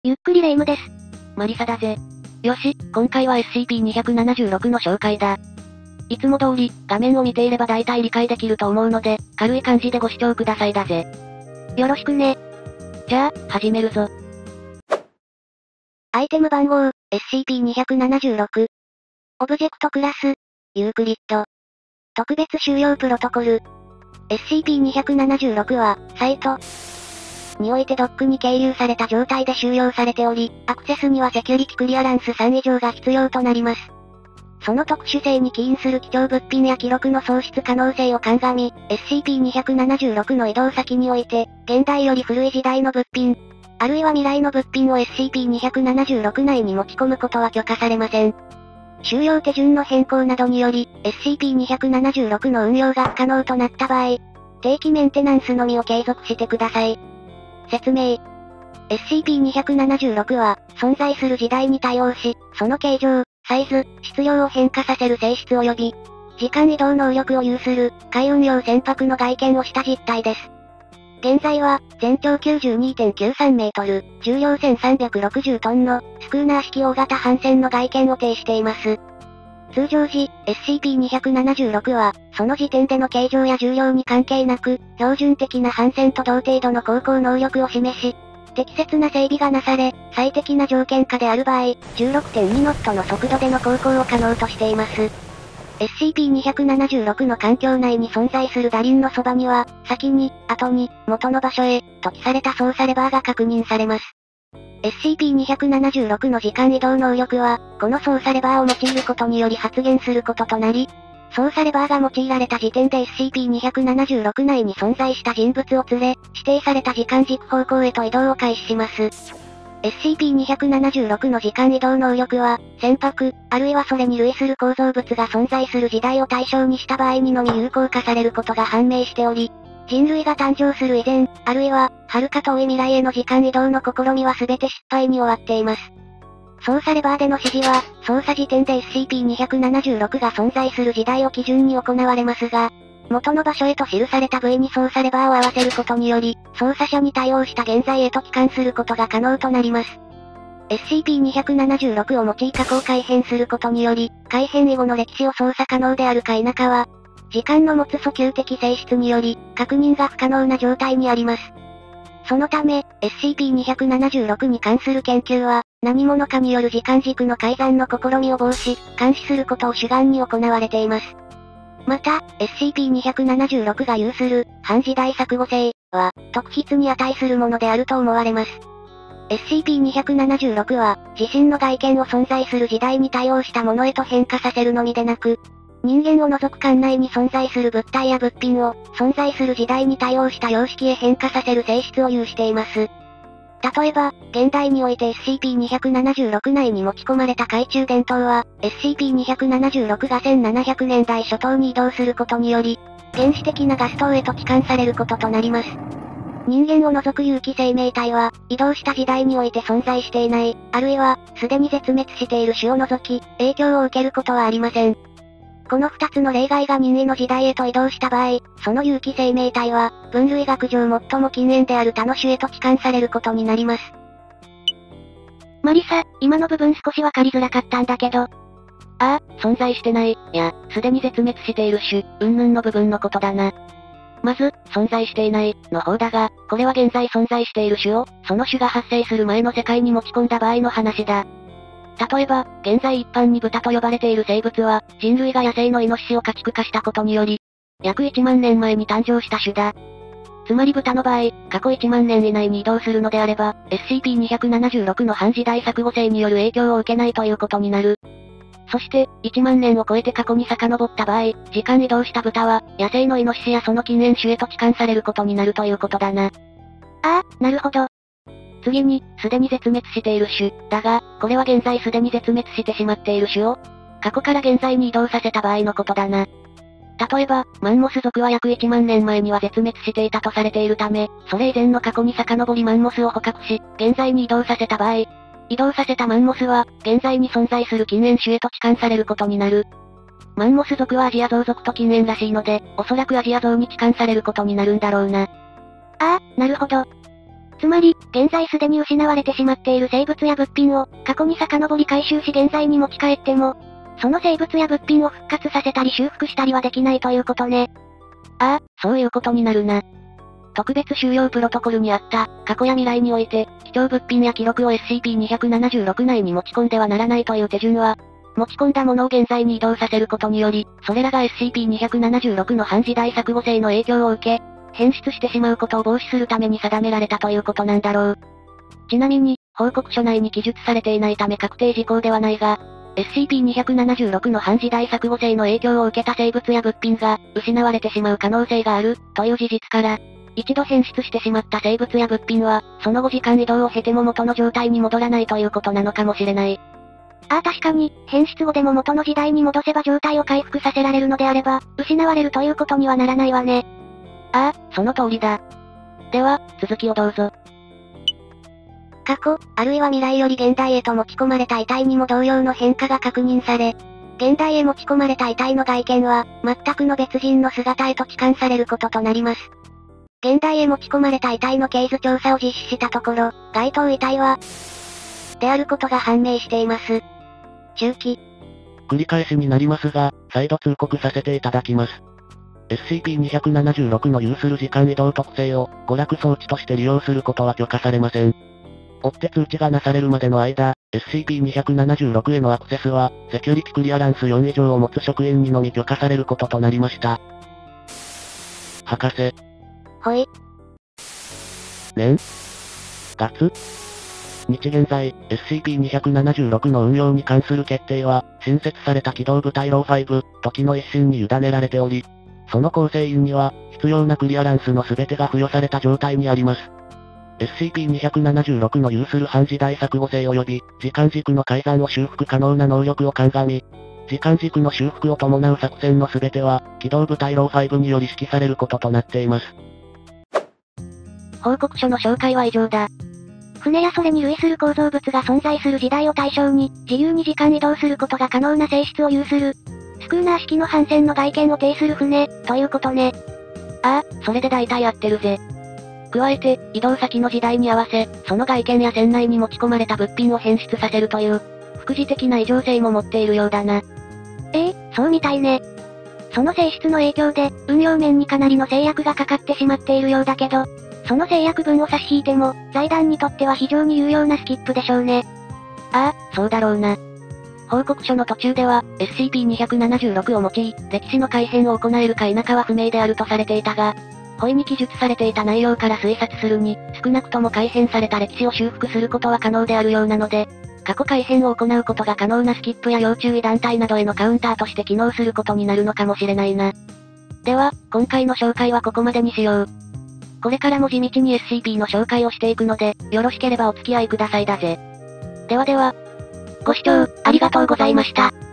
ゆっくりレ夢ムです。 マリサだぜ。よし、今回は SCP-276 の紹介だ。いつも通り、画面を見ていれば大体理解できると思うので、軽い感じでご視聴くださいだぜ。 よろしくね。 じゃあ、始めるぞ。 アイテム番号、SCP-276。オブジェクトクラス、ユークリッド。特別収容プロトコル。SCP-276 は、サイトにおいてドックに係留された状態で収容されており、アクセスにはセキュリティクリアランス3以上が必要となります。その特殊性に起因する貴重物品や記録の喪失可能性を鑑み、SCP-276 の移動先において、現代より古い時代の物品、あるいは未来の物品を SCP-276 内に持ち込むことは許可されません。収容手順の変更などにより、SCP-276 の運用が不可能となった場合、定期メンテナンスのみを継続してください。説明。SCP-276 は、存在する時代に対応し、その形状、サイズ、質量を変化させる性質及び、時間移動能力を有する、海運用船舶の外見をした実体です。現在は、全長 92.93 メートル、重量1360トンの、スクーナー式大型帆船の外見を呈しています。通常時、SCP-276 は、その時点での形状や重量に関係なく、標準的な帆船と同程度の航行能力を示し、適切な整備がなされ、最適な条件下である場合、16.2 ノットの速度での航行を可能としています。SCP-276 の環境内に存在する打輪のそばには、先に、後に、元の場所へ、と記された操作レバーが確認されます。SCP-276 の時間移動能力は、この操作レバーを用いることにより発現することとなり、操作レバーが用いられた時点で SCP-276 内に存在した人物を連れ、指定された時間軸方向へと移動を開始します。SCP-276 の時間移動能力は、船舶、あるいはそれに類する構造物が存在する時代を対象にした場合にのみ有効化されることが判明しており、人類が誕生する以前、あるいは、遥か遠い未来への時間移動の試みは全て失敗に終わっています。操作レバーでの指示は、操作時点で SCP-276 が存在する時代を基準に行われますが、元の場所へと記された部位に操作レバーを合わせることにより、操作者に対応した現在へと帰還することが可能となります。SCP-276 を用い過去を改変することにより、改変以後の歴史を操作可能であるか否かは、時間の持つ訴求的性質により、確認が不可能な状態にあります。そのため、SCP-276 に関する研究は、何者かによる時間軸の改ざんの試みを防止、監視することを主眼に行われています。また、SCP-276 が有する、反時代錯誤性は、特筆に値するものであると思われます。SCP-276 は、自身の外見を存在する時代に対応したものへと変化させるのみでなく、人間を除く間内に存在する物体や物品を、存在する時代に対応した様式へ変化させる性質を有しています。例えば、現代において SCP-276 内に持ち込まれた懐中電灯は、SCP-276 が1700年代初頭に移動することにより、原始的なガス灯へと帰還されることとなります。人間を除く有機生命体は、移動した時代において存在していない、あるいは、すでに絶滅している種を除き、影響を受けることはありません。この2つの例外が任意の時代へと移動した場合、その有機生命体は、分類学上最も近縁である他の種へと帰還されることになります。 マリサ、今の部分少しわかりづらかったんだけど。 ああ、存在してない、すでに絶滅している種、云々の部分のことだな。まず、存在していない、の方だが、これは現在存在している種を、その種が発生する前の世界に持ち込んだ場合の話だ。例えば、現在一般に豚と呼ばれている生物は、人類が野生のイノシシを家畜化したことにより、約1万年前に誕生した種だ。つまり豚の場合、過去1万年以内に移動するのであれば、SCP-276 の反時代錯誤性による影響を受けないということになる。そして、1万年を超えて過去に遡った場合、時間移動した豚は、野生のイノシシやその近縁種へと帰還されることになるということだな。 ああ、なるほど。 次に、すでに絶滅している種、だが、これは現在すでに絶滅してしまっている種を、過去から現在に移動させた場合のことだな。例えば、マンモス族は約1万年前には絶滅していたとされているため、それ以前の過去に遡りマンモスを捕獲し、現在に移動させた場合、移動させたマンモスは、現在に存在する近縁種へと帰還されることになる。マンモス族はアジアゾウ族と近縁らしいので、おそらくアジアゾウに帰還されることになるんだろうな。 ああ、なるほど。 つまり、現在すでに失われてしまっている生物や物品を、過去に遡り回収し現在に持ち帰っても、その生物や物品を復活させたり修復したりはできないということね。 ああ、そういうことになるな。特別収容プロトコルにあった、過去や未来において、貴重物品や記録を SCP-276 内に持ち込んではならないという手順は、持ち込んだものを現在に移動させることにより、それらが SCP-276 の反時代錯誤性の影響を受け、変質してしまうことを防止するために定められたということなんだろう。ちなみに、報告書内に記述されていないため確定事項ではないが、SCP-276 の反時代錯誤性の影響を受けた生物や物品が、失われてしまう可能性がある、という事実から、一度変質してしまった生物や物品は、その後時間移動を経ても元の状態に戻らないということなのかもしれない。 ああ確かに、変質後でも元の時代に戻せば状態を回復させられるのであれば、失われるということにはならないわね。 ああ、その通りだ。では、続きをどうぞ。 過去、あるいは未来より現代へと持ち込まれた遺体にも同様の変化が確認され、現代へ持ち込まれた遺体の外見は、全くの別人の姿へと置換されることとなります。現代へ持ち込まれた遺体のケース調査を実施したところ、該当遺体は、であることが判明しています。中期。 繰り返しになりますが、再度通告させていただきます。SCP-276 の有する時間移動特性を、娯楽装置として利用することは許可されません。追って通知がなされるまでの間、SCP-276 へのアクセスは、セキュリティクリアランス4以上を持つ職員にのみ許可されることとなりました。博士。 ほい。 年月日現在、SCP-276 の運用に関する決定は、新設された機動部隊ロー5、時の一心に委ねられており、その構成員には、必要なクリアランスの全てが付与された状態にあります。SCP-276 の有する反時代錯誤性及び、時間軸の改ざんを修復可能な能力を鑑み、時間軸の修復を伴う作戦の全ては、機動部隊ロー5により指揮されることとなっています。 報告書の紹介は以上だ。 船やそれに類する構造物が存在する時代を対象に、自由に時間移動することが可能な性質を有する、スクーナー式の帆船の外見を呈する船、ということね。 ああ、それで大体合ってるぜ。加えて、移動先の時代に合わせ、その外見や船内に持ち込まれた物品を変質させるという、副次的な異常性も持っているようだな。 そうみたいね。その性質の影響で、運用面にかなりの制約がかかってしまっているようだけど、その制約分を差し引いても、財団にとっては非常に有用なスキップでしょうね。 ああ、そうだろうな。報告書の途中では、SCP-276 を用い、歴史の改変を行えるか否かは不明であるとされていたが、ホイに記述されていた内容から推察するに、少なくとも改変された歴史を修復することは可能であるようなので、過去改変を行うことが可能なスキップや要注意団体などへのカウンターとして機能することになるのかもしれないな。では、今回の紹介はここまでにしよう。これからも地道に SCP の紹介をしていくので、よろしければお付き合いくださいだぜ。ではでは、 ご視聴ありがとうございました。